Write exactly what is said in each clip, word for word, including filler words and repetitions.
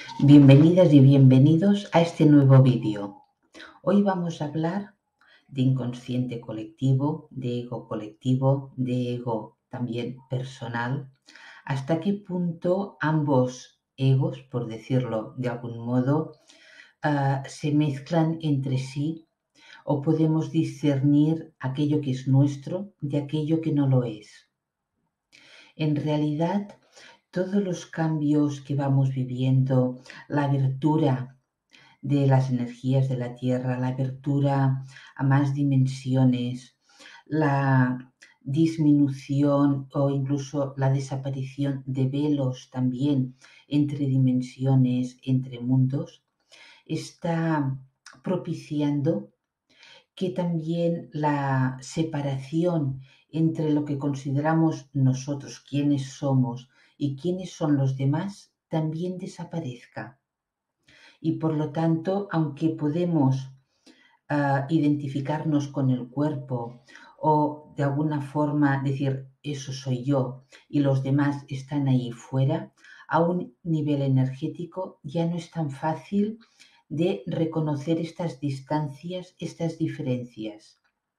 Bienvenidas y bienvenidos a este nuevo vídeo. Hoy vamos a hablar de inconsciente colectivo, de ego colectivo, de ego también personal. Hasta qué punto ambos egos, por decirlo de algún modo, uh, se mezclan entre sí o podemos discernir aquello que es nuestro de aquello que no lo es. En realidad, todos los cambios que vamos viviendo, la abertura de las energías de la Tierra, la abertura a más dimensiones, la disminución o incluso la desaparición de velos también entre dimensiones, entre mundos, está propiciando que también la separación entre lo que consideramos nosotros, quiénes somos y quiénes son los demás, también desaparezca. Y por lo tanto, aunque podemos uh, identificarnos con el cuerpo o de alguna forma decir, eso soy yo y los demás están ahí fuera, a un nivel energético ya no es tan fácil de reconocer estas distancias, estas diferencias.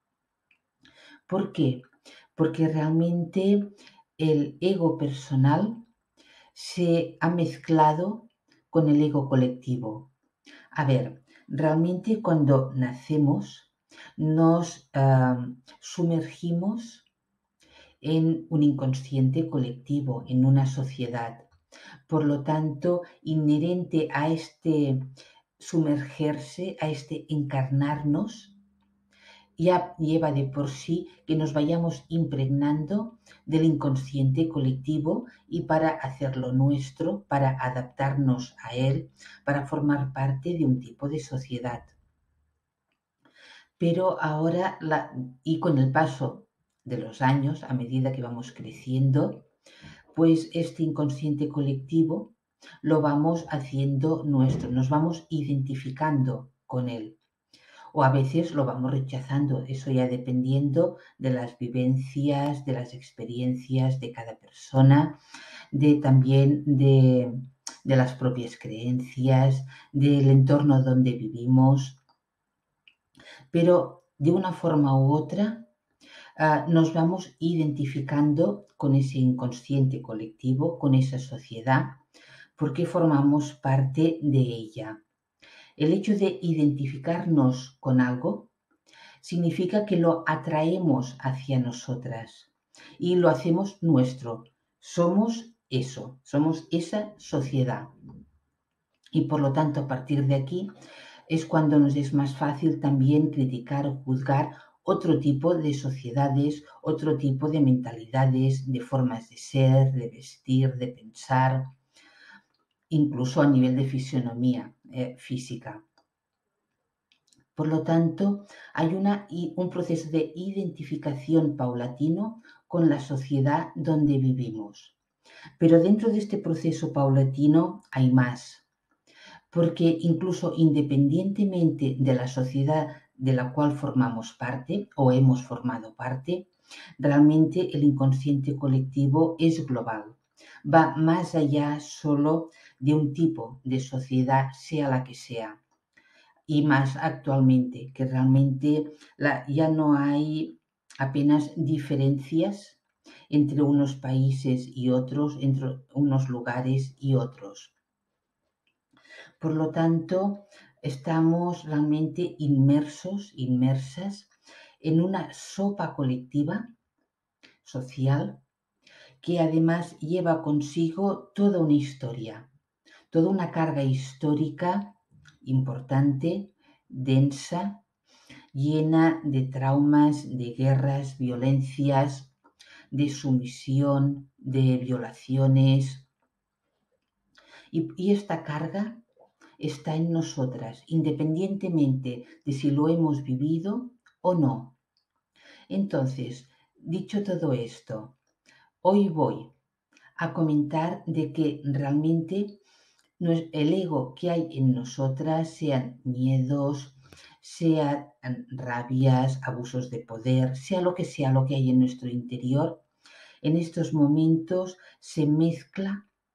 ¿Por qué? Porque realmente el ego personal se ha mezclado con el ego colectivo. A ver, realmente cuando nacemos nos uh, sumergimos en un inconsciente colectivo, en una sociedad. Por lo tanto, inherente a este sumergerse, a este encarnarnos, ya lleva de por sí que nos vayamos impregnando del inconsciente colectivo y para hacerlo nuestro, para adaptarnos a él, para formar parte de un tipo de sociedad. Pero ahora, la, y con el paso de los años, a medida que vamos creciendo, pues este inconsciente colectivo lo vamos haciendo nuestro, nos vamos identificando con él. O a veces lo vamos rechazando, eso ya dependiendo de las vivencias, de las experiencias de cada persona, de también de, de las propias creencias, del entorno donde vivimos. Pero de una forma u otra uh, nos vamos identificando con ese inconsciente colectivo, con esa sociedad, porque formamos parte de ella. El hecho de identificarnos con algo significa que lo atraemos hacia nosotras y lo hacemos nuestro. Somos eso, somos esa sociedad. Y por lo tanto, a partir de aquí es cuando nos es más fácil también criticar o juzgar otro tipo de sociedades, otro tipo de mentalidades, de formas de ser, de vestir, de pensar, incluso a nivel de fisionomía eh, física. Por lo tanto, hay una, un proceso de identificación paulatino con la sociedad donde vivimos. Pero dentro de este proceso paulatino hay más, porque incluso independientemente de la sociedad de la cual formamos parte o hemos formado parte, realmente el inconsciente colectivo es global. Va más allá solo de un tipo de sociedad, sea la que sea. Y más actualmente, que realmente la, ya no hay apenas diferencias entre unos países y otros, entre unos lugares y otros. Por lo tanto, estamos realmente inmersos, inmersas en una sopa colectiva social que además lleva consigo toda una historia, toda una carga histórica importante, densa, llena de traumas, de guerras, violencias, de sumisión, de violaciones. Y, y esta carga está en nosotras, independientemente de si lo hemos vivido o no. Entonces, dicho todo esto, hoy voy a comentar de que realmente el ego que hay en nosotras, sean miedos, sean rabias, abusos de poder, sea lo que sea lo que hay en nuestro interior, en estos momentos se mezcla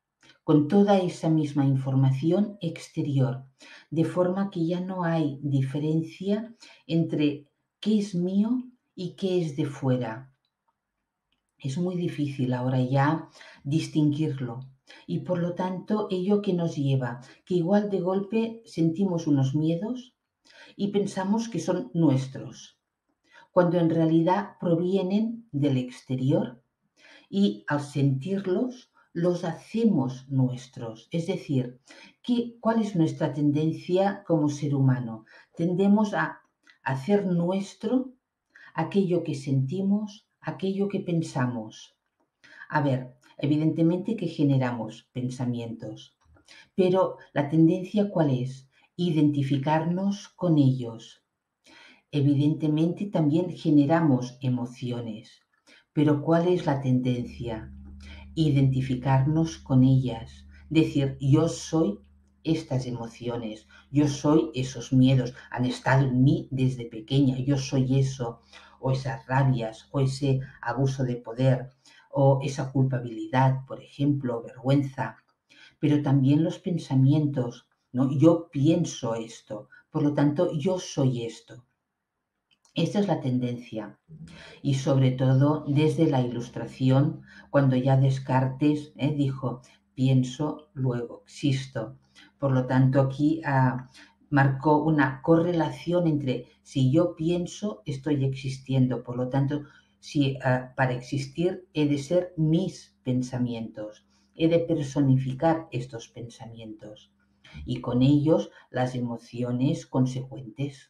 con toda esa misma información exterior, de forma que ya no hay diferencia entre qué es mío y qué es de fuera. Es muy difícil ahora ya distinguirlo. Y por lo tanto, ello que nos lleva, que igual de golpe sentimos unos miedos y pensamos que son nuestros, cuando en realidad provienen del exterior y al sentirlos los hacemos nuestros. Es decir, ¿qué, ¿cuál es nuestra tendencia como ser humano? Tendemos a hacer nuestro aquello que sentimos, aquello que pensamos. A ver, evidentemente que generamos pensamientos, pero la tendencia ¿cuál es? Identificarnos con ellos. Evidentemente también generamos emociones, pero ¿cuál es la tendencia? Identificarnos con ellas. Decir, yo soy estas emociones, yo soy esos miedos, han estado en mí desde pequeña, yo soy eso, o esas rabias, o ese abuso de poder, o esa culpabilidad, por ejemplo, vergüenza, pero también los pensamientos, ¿no? Yo pienso esto, por lo tanto, yo soy esto. Esta es la tendencia. Y sobre todo desde la Ilustración, cuando ya Descartes eh, dijo, pienso, luego existo. Por lo tanto, aquí ah, marcó una correlación entre si yo pienso, estoy existiendo. Por lo tanto, si, ah, para existir he de ser mis pensamientos, he de personificar estos pensamientos y con ellos las emociones consecuentes.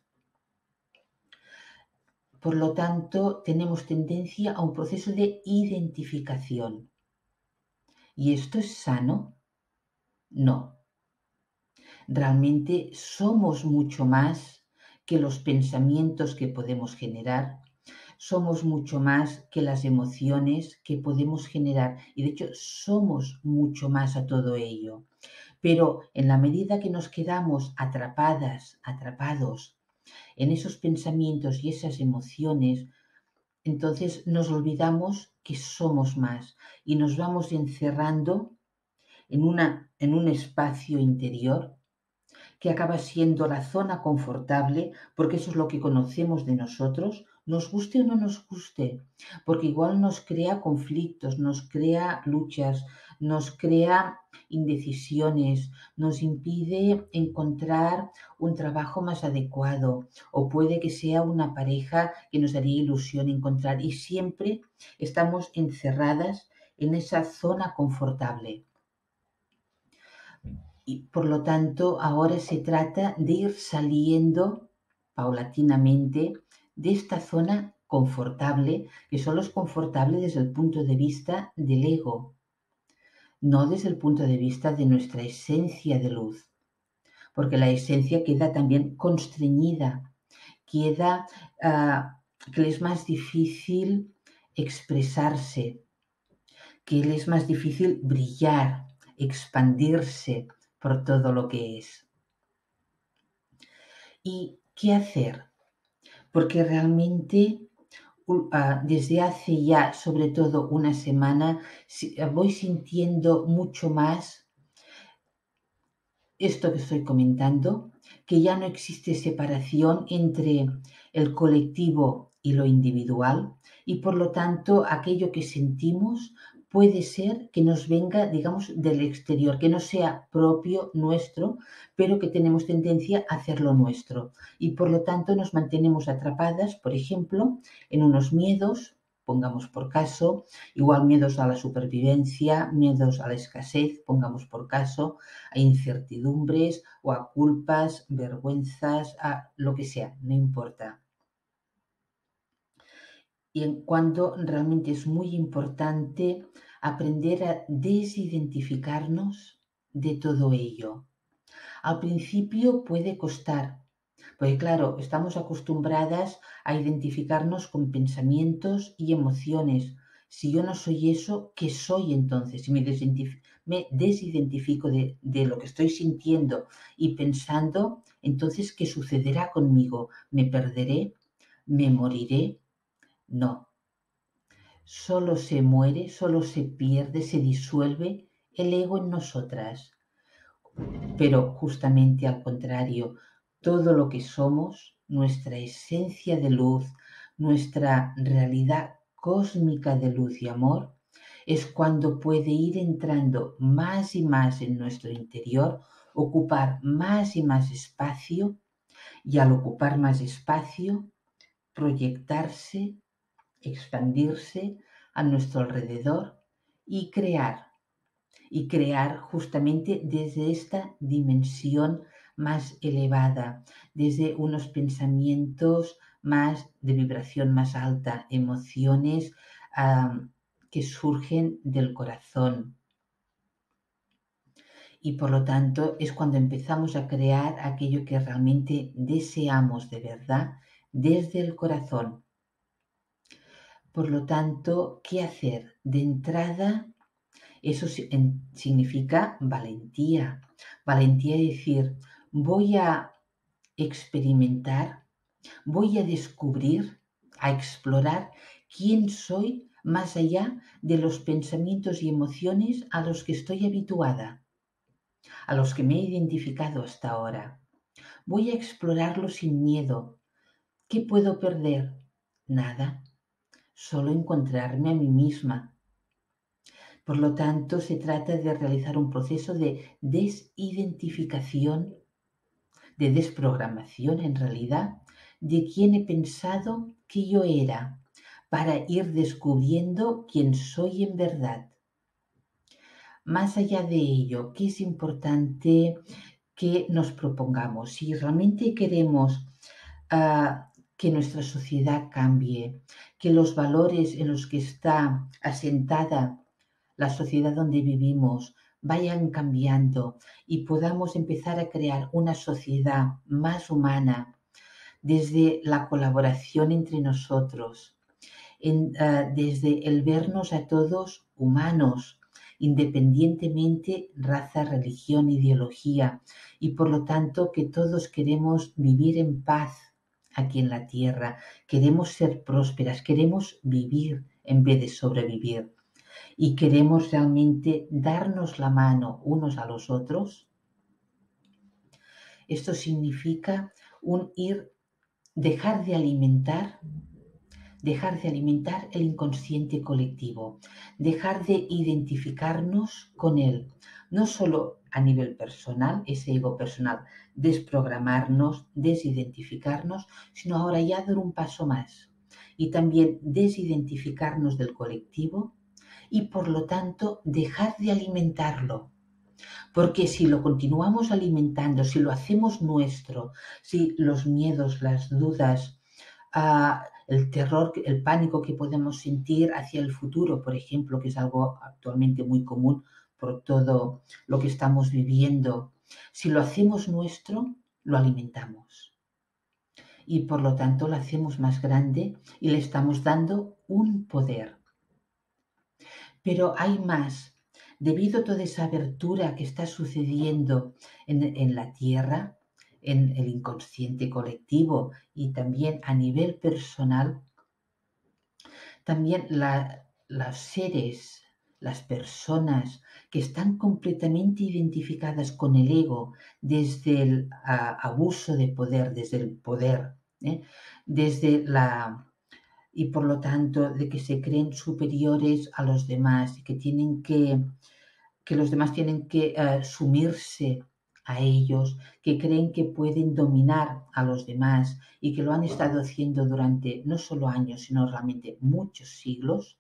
Por lo tanto, tenemos tendencia a un proceso de identificación. ¿Y esto es sano? No. Realmente somos mucho más que los pensamientos que podemos generar, somos mucho más que las emociones que podemos generar y de hecho somos mucho más a todo ello. Pero en la medida que nos quedamos atrapadas, atrapados en esos pensamientos y esas emociones, entonces nos olvidamos que somos más y nos vamos encerrando en, una, en un espacio interior que acaba siendo la zona confortable, porque eso es lo que conocemos de nosotros, nos guste o no nos guste, porque igual nos crea conflictos, nos crea luchas, nos crea indecisiones, nos impide encontrar un trabajo más adecuado o puede que sea una pareja que nos haría ilusión encontrar y siempre estamos encerradas en esa zona confortable. Y por lo tanto, ahora se trata de ir saliendo paulatinamente de esta zona confortable, que solo es confortable desde el punto de vista del ego, no desde el punto de vista de nuestra esencia de luz, porque la esencia queda también constreñida, queda uh, que le es más difícil expresarse, que le es más difícil brillar, expandirse por todo lo que es. ¿Y qué hacer? Porque realmente uh, desde hace ya, sobre todo una semana, voy sintiendo mucho más esto que estoy comentando, que ya no existe separación entre el colectivo y lo individual y por lo tanto aquello que sentimos puede ser que nos venga, digamos, del exterior, que no sea propio nuestro, pero que tenemos tendencia a hacerlo nuestro. Y por lo tanto nos mantenemos atrapadas, por ejemplo, en unos miedos, pongamos por caso, igual miedos a la supervivencia, miedos a la escasez, pongamos por caso, a incertidumbres o a culpas, vergüenzas, a lo que sea, no importa. Y en cuando realmente es muy importante aprender a desidentificarnos de todo ello. Al principio puede costar, porque claro, estamos acostumbradas a identificarnos con pensamientos y emociones. Si yo no soy eso, ¿qué soy entonces? Si me, me desidentifico de, de lo que estoy sintiendo y pensando, entonces, ¿qué sucederá conmigo? ¿Me perderé? ¿Me moriré? No. Solo se muere, solo se pierde, se disuelve el ego en nosotras, pero justamente al contrario, todo lo que somos, nuestra esencia de luz, nuestra realidad cósmica de luz y amor, es cuando puede ir entrando más y más en nuestro interior, ocupar más y más espacio, y al ocupar más espacio, proyectarse, expandirse a nuestro alrededor y crear, y crear justamente desde esta dimensión más elevada, desde unos pensamientos más de vibración más alta, emociones um, que surgen del corazón. Y por lo tanto es cuando empezamos a crear aquello que realmente deseamos de verdad desde el corazón. Por lo tanto, ¿qué hacer? De entrada, eso significa valentía. Valentía es decir, voy a experimentar, voy a descubrir, a explorar quién soy más allá de los pensamientos y emociones a los que estoy habituada, a los que me he identificado hasta ahora. Voy a explorarlo sin miedo. ¿Qué puedo perder? Nada, solo encontrarme a mí misma. Por lo tanto, se trata de realizar un proceso de desidentificación, de desprogramación en realidad, de quién he pensado que yo era, para ir descubriendo quién soy en verdad. Más allá de ello, ¿qué es importante que nos propongamos? Si realmente queremos uh, que nuestra sociedad cambie, que los valores en los que está asentada la sociedad donde vivimos vayan cambiando y podamos empezar a crear una sociedad más humana desde la colaboración entre nosotros, en, uh, desde el vernos a todos humanos, independientemente raza, religión, ideología, y por lo tanto que todos queremos vivir en paz aquí en la tierra, queremos ser prósperas, queremos vivir en vez de sobrevivir. Y queremos realmente darnos la mano unos a los otros. Esto significa un ir, dejar de alimentar, dejar de alimentar el inconsciente colectivo, dejar de identificarnos con él, no solo a nivel personal, ese ego personal, desprogramarnos, desidentificarnos, sino ahora ya dar un paso más y también desidentificarnos del colectivo, y por lo tanto dejar de alimentarlo. Porque si lo continuamos alimentando, si lo hacemos nuestro, si los miedos, las dudas, uh, el terror, el pánico que podemos sentir hacia el futuro, por ejemplo, que es algo actualmente muy común por todo lo que estamos viviendo, si lo hacemos nuestro, lo alimentamos. Y por lo tanto lo hacemos más grande y le estamos dando un poder. Pero hay más. Debido a toda esa abertura que está sucediendo en, en la Tierra, en el inconsciente colectivo y también a nivel personal, también la, los seres, las personas que están completamente identificadas con el ego desde el a, abuso de poder, desde el poder, ¿eh? desde la... y por lo tanto de que se creen superiores a los demás y que tienen que, que los demás tienen que uh, sumirse a ellos, que creen que pueden dominar a los demás y que lo han estado haciendo durante no solo años, sino realmente muchos siglos.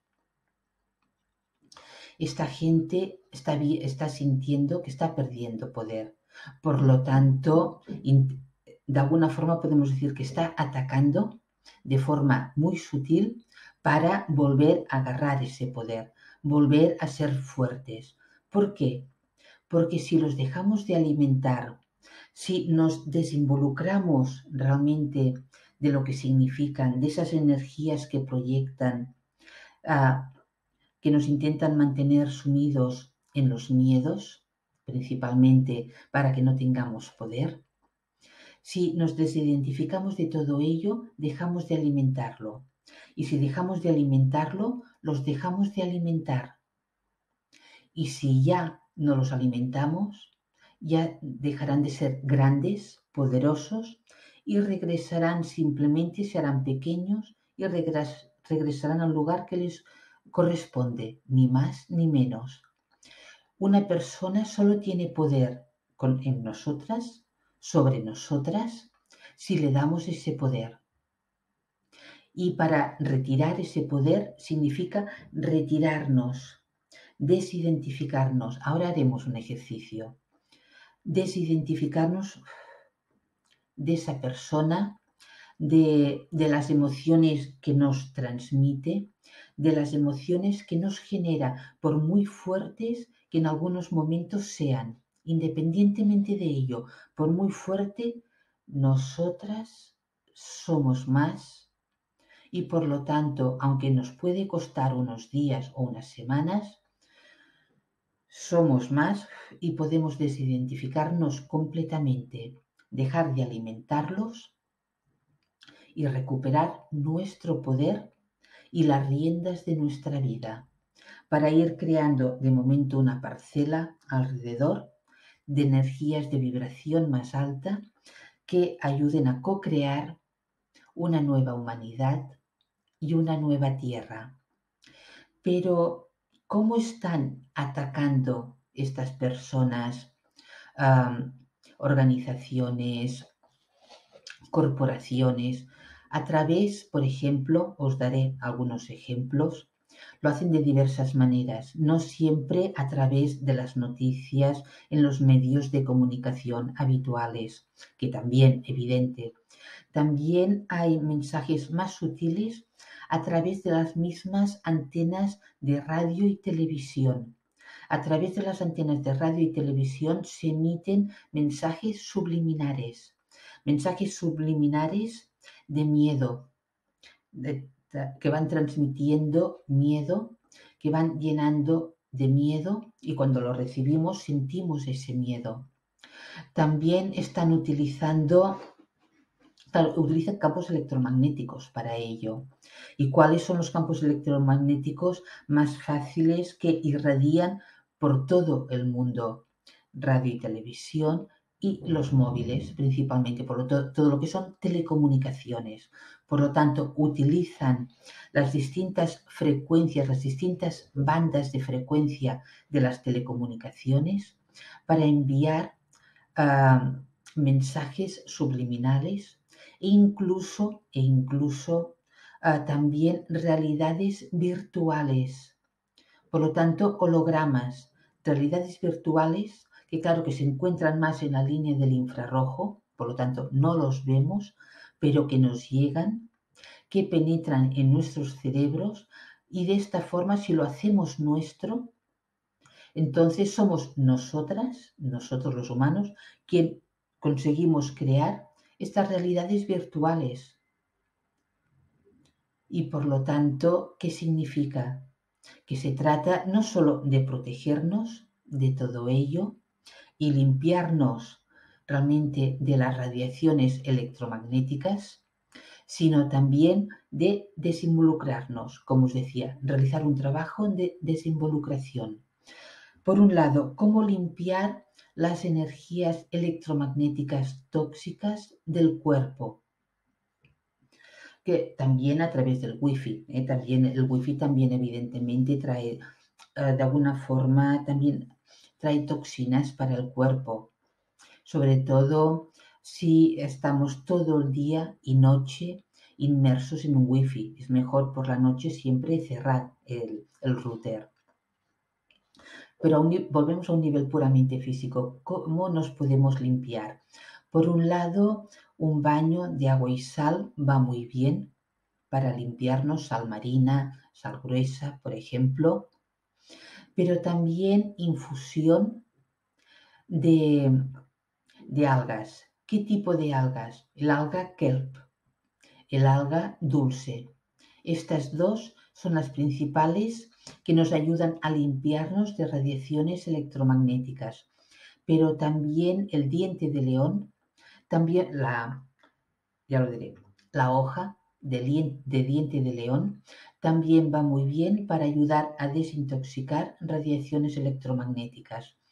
Esta gente está, está sintiendo que está perdiendo poder. Por lo tanto, de alguna forma podemos decir que está atacando de forma muy sutil para volver a agarrar ese poder, volver a ser fuertes. ¿Por qué? Porque si los dejamos de alimentar, si nos desinvolucramos realmente de lo que significan, de esas energías que proyectan, uh, que nos intentan mantener sumidos en los miedos, principalmente para que no tengamos poder, si nos desidentificamos de todo ello, dejamos de alimentarlo. Y si dejamos de alimentarlo, los dejamos de alimentar. Y si ya no los alimentamos, ya dejarán de ser grandes, poderosos y regresarán simplemente, se harán pequeños y regres- regresarán al lugar que les corresponde, ni más ni menos. Una persona solo tiene poder con, en nosotras, sobre nosotras, si le damos ese poder. Y para retirar ese poder significa retirarnos, desidentificarnos. Ahora haremos un ejercicio. Desidentificarnos de esa persona, de, de las emociones que nos transmite, de las emociones que nos genera, por muy fuertes que en algunos momentos sean. Independientemente de ello, por muy fuerte, nosotras somos más y por lo tanto, aunque nos puede costar unos días o unas semanas, somos más y podemos desidentificarnos completamente, dejar de alimentarlos y recuperar nuestro poder y las riendas de nuestra vida para ir creando de momento una parcela alrededor de energías de vibración más alta que ayuden a co-crear una nueva humanidad y una nueva tierra. Pero, ¿cómo están atacando estas personas, um, organizaciones, corporaciones? A través, por ejemplo, os daré algunos ejemplos, lo hacen de diversas maneras, no siempre a través de las noticias en los medios de comunicación habituales, que también, evidente. También hay mensajes más sutiles a través de las mismas antenas de radio y televisión. A través de las antenas de radio y televisión se emiten mensajes subliminares, mensajes subliminares de miedo, de, de, que van transmitiendo miedo, que van llenando de miedo y cuando lo recibimos sentimos ese miedo. También están utilizando utilizan campos electromagnéticos para ello. ¿Y cuáles son los campos electromagnéticos más fáciles que irradian por todo el mundo? Radio y televisión y los móviles, principalmente, por lo to- todo lo que son telecomunicaciones. Por lo tanto, utilizan las distintas frecuencias, las distintas bandas de frecuencia de las telecomunicaciones para enviar uh, mensajes subliminales e incluso, e incluso uh, también realidades virtuales. Por lo tanto, hologramas, realidades virtuales que claro que se encuentran más en la línea del infrarrojo, por lo tanto no los vemos, pero que nos llegan, que penetran en nuestros cerebros y de esta forma, si lo hacemos nuestro, entonces somos nosotras, nosotros los humanos, quien conseguimos crear estas realidades virtuales. Y por lo tanto, ¿qué significa? Que se trata no solo de protegernos de todo ello y limpiarnos realmente de las radiaciones electromagnéticas, sino también de desinvolucrarnos, como os decía, realizar un trabajo de desinvolucración. Por un lado, cómo limpiar las energías electromagnéticas tóxicas del cuerpo, que también a través del wifi, ¿eh? También el wifi también evidentemente trae, eh, de alguna forma, también trae toxinas para el cuerpo, sobre todo si estamos todo el día y noche inmersos en un wifi. Es mejor por la noche siempre cerrar el, el router. Pero a un, volvemos a un nivel puramente físico. ¿Cómo nos podemos limpiar? Por un lado, un baño de agua y sal va muy bien para limpiarnos, sal marina, sal gruesa, por ejemplo, pero también infusión de, de algas. ¿Qué tipo de algas? El alga kelp, el alga dulce. Estas dos son las principales que nos ayudan a limpiarnos de radiaciones electromagnéticas. Pero también el diente de león, también la, ya lo diré, la hoja de, de diente de león también va muy bien para ayudar a desintoxicar radiaciones electromagnéticas.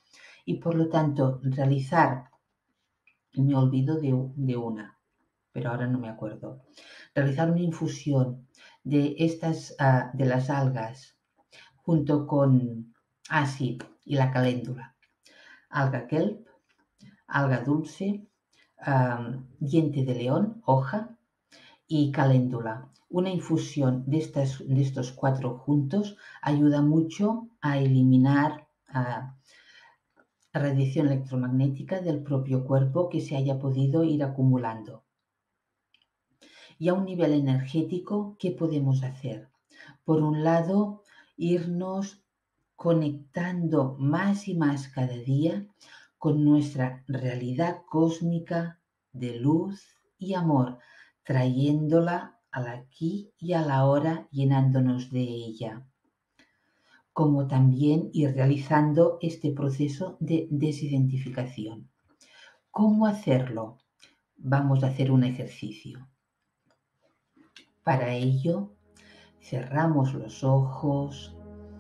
y por lo tanto realizar, y me olvido de, de una, pero ahora no me acuerdo, realizar una infusión de estas, uh, de las algas junto con, ah sí, y la caléndula, alga kelp, alga dulce, um, diente de león, hoja y caléndula. Una infusión de, estas, de estos cuatro juntos ayuda mucho a eliminar uh, radiación electromagnética del propio cuerpo que se haya podido ir acumulando. Y a un nivel energético, ¿qué podemos hacer? Por un lado, irnos conectando más y más cada día con nuestra realidad cósmica de luz y amor, trayéndola al aquí y a la ahora, llenándonos de ella. Como también ir realizando este proceso de desidentificación. ¿Cómo hacerlo? Vamos a hacer un ejercicio. Para ello, cerramos los ojos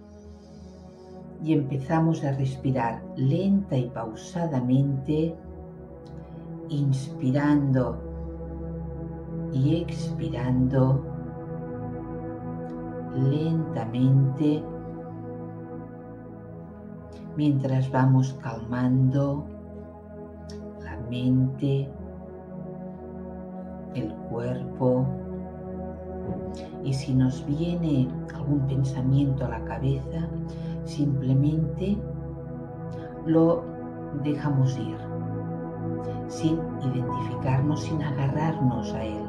y empezamos a respirar lenta y pausadamente, inspirando y expirando lentamente, mientras vamos calmando la mente, el cuerpo, y si nos viene algún pensamiento a la cabeza, simplemente lo dejamos ir, sin identificarnos, sin agarrarnos a él.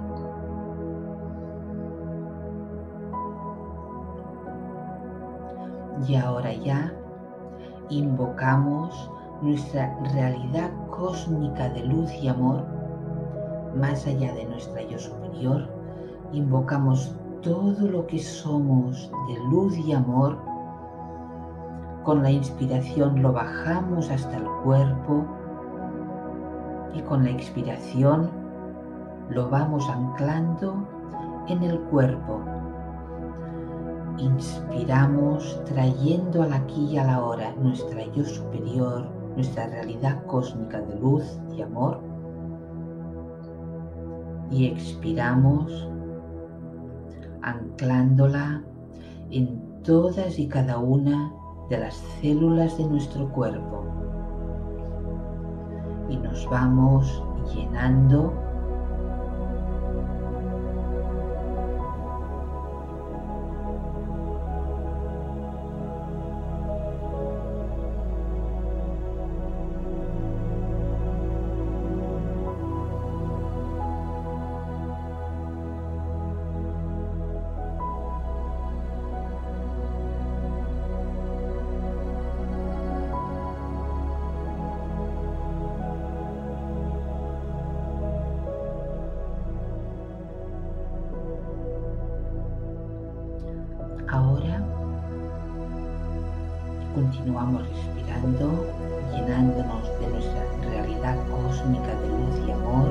Y ahora ya invocamos nuestra realidad cósmica de luz y amor, más allá de nuestra yo superior. Invocamos todo lo que somos de luz y amor. Con la inspiración lo bajamos hasta el cuerpo y con la expiración lo vamos anclando en el cuerpo. Inspiramos trayendo al aquí y a la hora nuestra yo superior, nuestra realidad cósmica de luz y amor. Y expiramos anclándola en todas y cada una de las células de nuestro cuerpo. Y nos vamos llenando ahora. Continuamos respirando, llenándonos de nuestra realidad cósmica de luz y amor.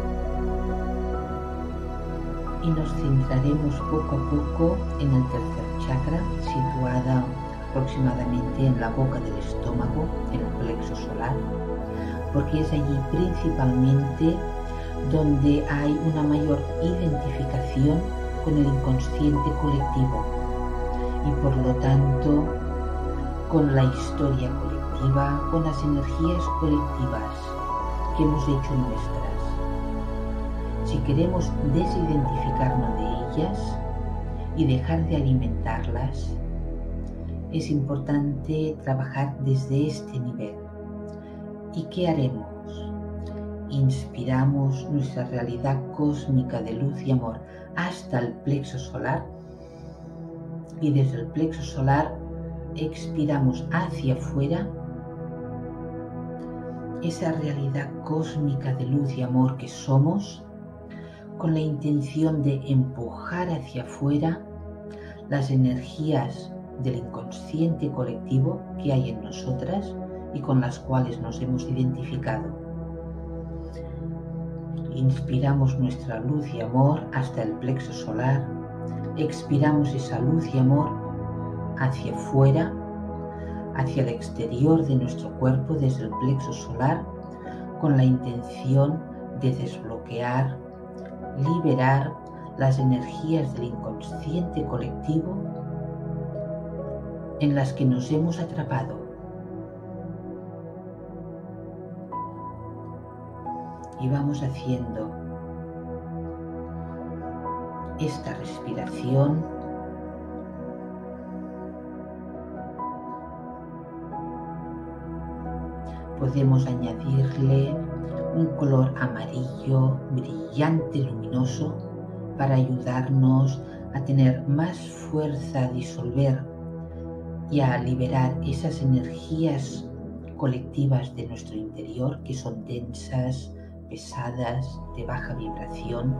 Y nos centraremos poco a poco en el tercer chakra, situada aproximadamente en la boca del estómago, en el plexo solar, porque es allí principalmente donde hay una mayor identificación con el inconsciente colectivo y por lo tanto con la historia colectiva, con las energías colectivas que hemos hecho nuestras. Si queremos desidentificarnos de ellas y dejar de alimentarlas, es importante trabajar desde este nivel. ¿Y qué haremos? Inspiramos nuestra realidad cósmica de luz y amor hasta el plexo solar y desde el plexo solar expiramos hacia afuera esa realidad cósmica de luz y amor que somos, con la intención de empujar hacia afuera las energías del inconsciente colectivo que hay en nosotras y con las cuales nos hemos identificado. Inspiramos nuestra luz y amor hasta el plexo solar, expiramos esa luz y amor hacia afuera, hacia el exterior de nuestro cuerpo desde el plexo solar con la intención de desbloquear, liberar las energías del inconsciente colectivo en las que nos hemos atrapado. Y vamos haciendo esta respiración podemos añadirle un color amarillo brillante, luminoso, para ayudarnos a tener más fuerza a disolver y a liberar esas energías colectivas de nuestro interior que son densas, pesadas, de baja vibración.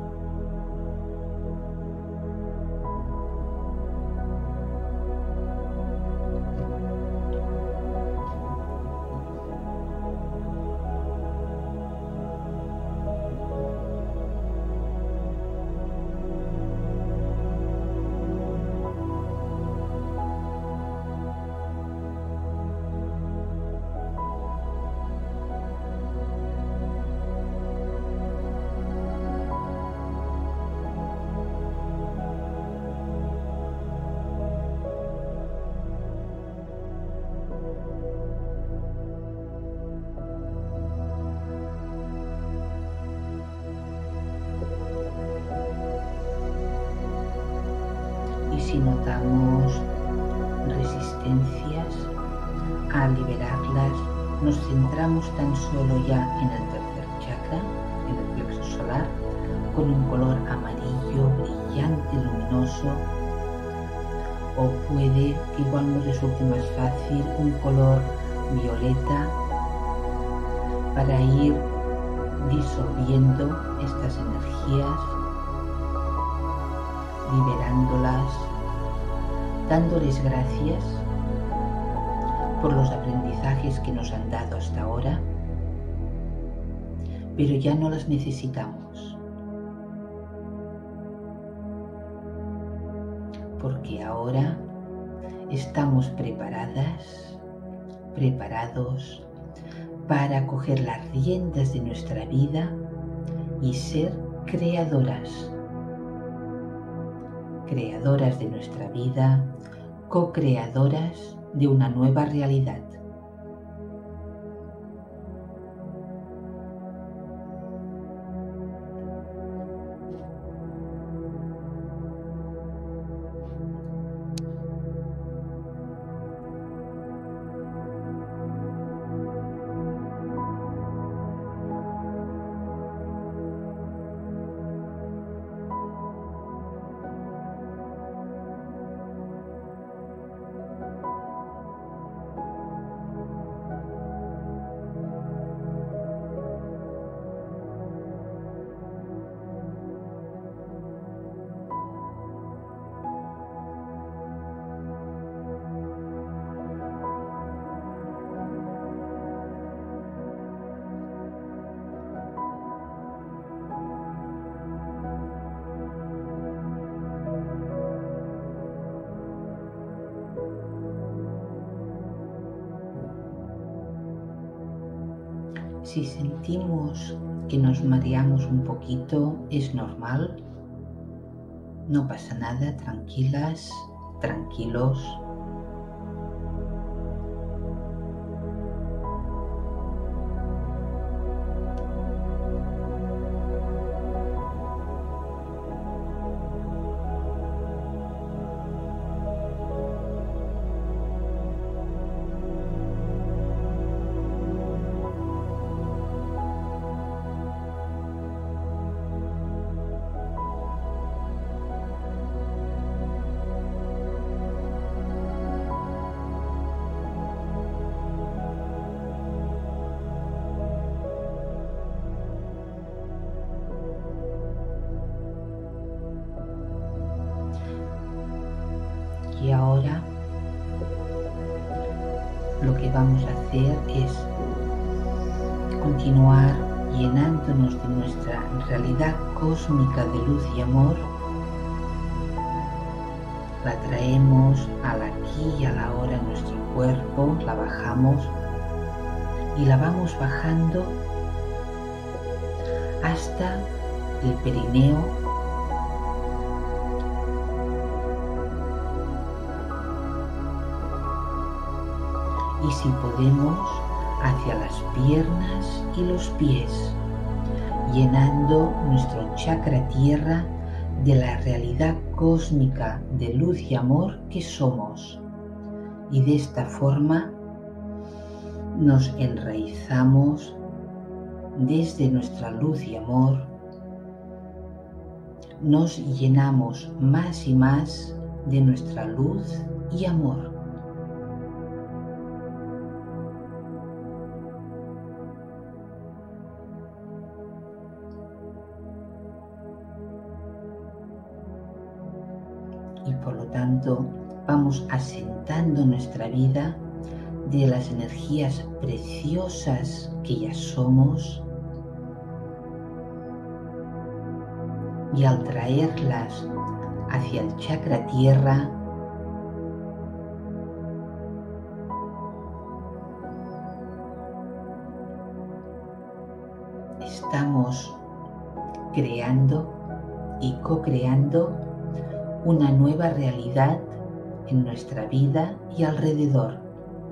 Si notamos resistencias a liberarlas, nos centramos tan solo ya en el tercer chakra, en el plexo solar, con un color amarillo, brillante, luminoso, o puede que igual nos resulte más fácil un color violeta para ir disolviendo estas energías, liberándolas, dándoles gracias por los aprendizajes que nos han dado hasta ahora, pero ya no las necesitamos, porque ahora estamos preparadas, preparados para coger las riendas de nuestra vida y ser creadoras. Creadoras de nuestra vida, co-creadoras de una nueva realidad. Si sentimos que nos mareamos un poquito, es normal, no pasa nada, tranquilas, tranquilos. Y ahora lo que vamos a hacer es continuar llenándonos de nuestra realidad cósmica de luz y amor. La traemos al aquí y a la ahora en nuestro cuerpo, la bajamos y la vamos bajando hasta el perineo, y si podemos hacia las piernas y los pies, llenando nuestro chakra tierra de la realidad cósmica de luz y amor que somos. Y de esta forma nos enraizamos desde nuestra luz y amor, nos llenamos más y más de nuestra luz y amor. Y por lo tanto vamos asentando nuestra vida de las energías preciosas que ya somos, y al traerlas hacia el chakra tierra, estamos creando y co-creando una nueva realidad en nuestra vida y alrededor.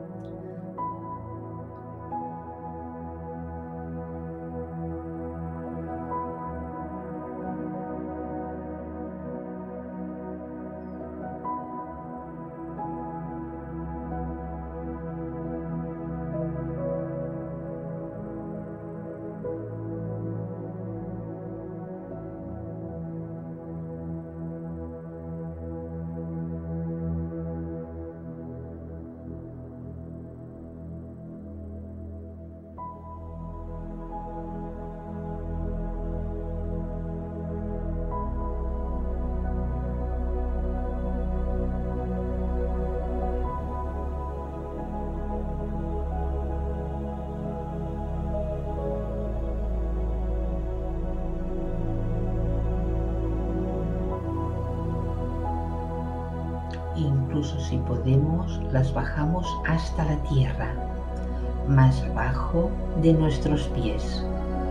Incluso si podemos, las bajamos hasta la tierra, más abajo de nuestros pies.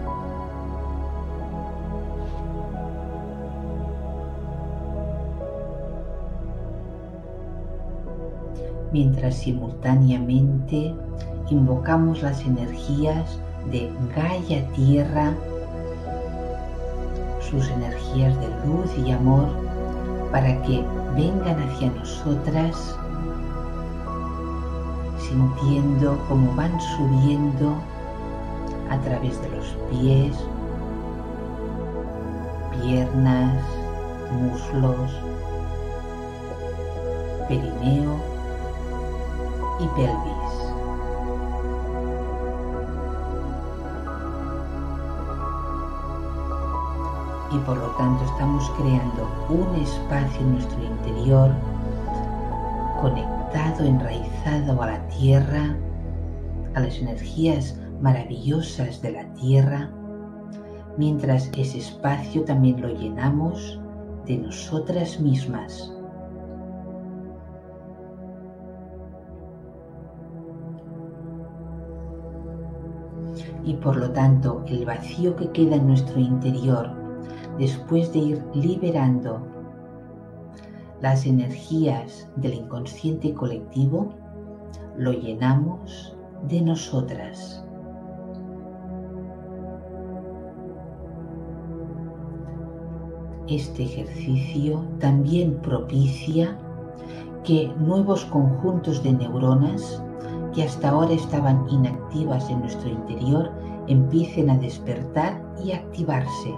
Mientras simultáneamente invocamos las energías de Gaia Tierra, sus energías de luz y amor, para que vengan hacia nosotras, sintiendo cómo van subiendo a través de los pies, piernas, muslos, perineo y pelvis. Y por lo tanto estamos creando un espacio en nuestro interior conectado, enraizado a la tierra, a las energías maravillosas de la tierra, mientras ese espacio también lo llenamos de nosotras mismas. Y por lo tanto el vacío que queda en nuestro interior, después de ir liberando las energías del inconsciente colectivo, lo llenamos de nosotras. Este ejercicio también propicia que nuevos conjuntos de neuronas que hasta ahora estaban inactivas en nuestro interior empiecen a despertar y activarse.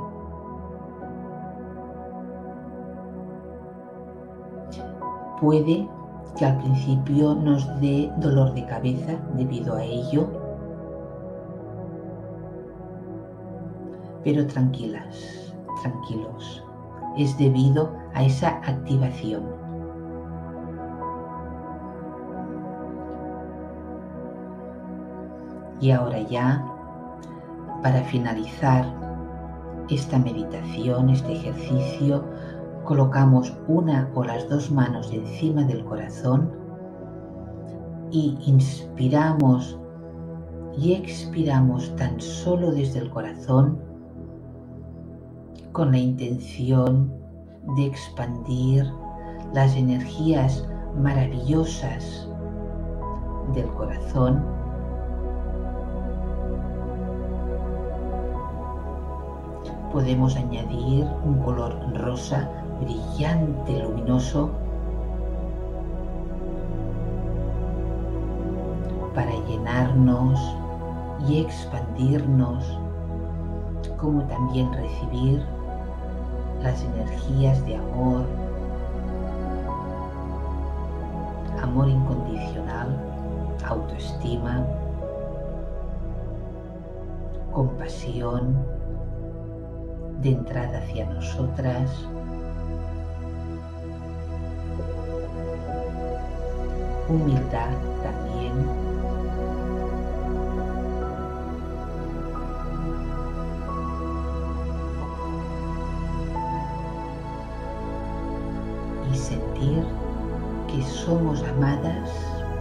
Puede que al principio nos dé dolor de cabeza debido a ello, pero tranquilas, tranquilos, es debido a esa activación. Y ahora ya, para finalizar esta meditación, este ejercicio, colocamos una o las dos manos encima del corazón y inspiramos y expiramos tan solo desde el corazón, con la intención de expandir las energías maravillosas del corazón, podemos añadir un color rosa brillante, luminoso, para llenarnos y expandirnos, como también recibir las energías de amor, amor incondicional, autoestima, compasión de entrada hacia nosotras, humildad también, y sentir que somos amadas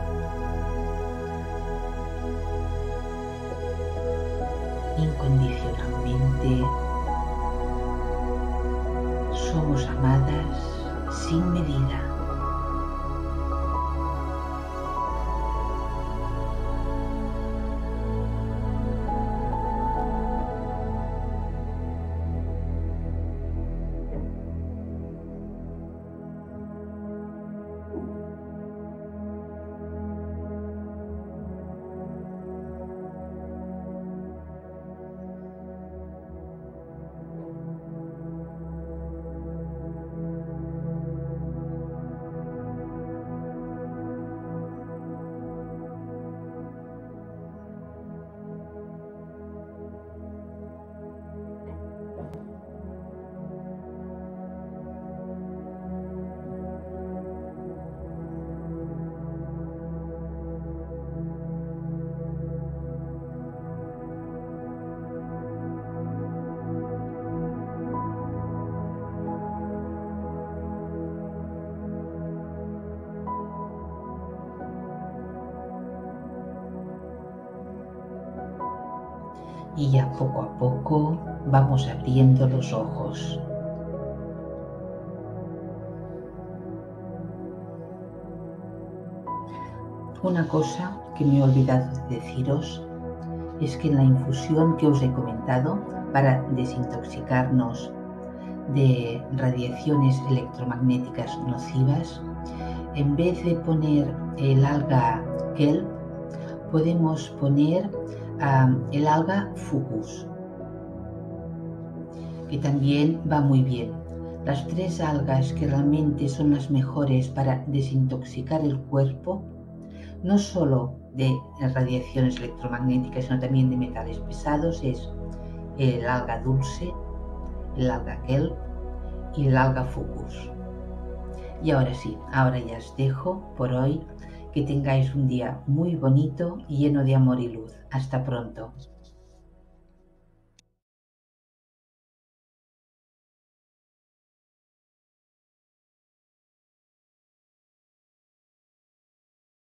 incondicionalmente, somos amadas sin medida. Y ya poco a poco vamos abriendo los ojos. Una cosa que me he olvidado de deciros es que en la infusión que os he comentado para desintoxicarnos de radiaciones electromagnéticas nocivas, en vez de poner el alga kelp, podemos poner uh, el alga fucus, que también va muy bien. Las tres algas que realmente son las mejores para desintoxicar el cuerpo, no solo de radiaciones electromagnéticas, sino también de metales pesados, es el alga dulce, el alga kelp y el alga fucus. Y ahora sí, ahora ya os dejo por hoy. Que tengáis un día muy bonito y lleno de amor y luz. Hasta pronto.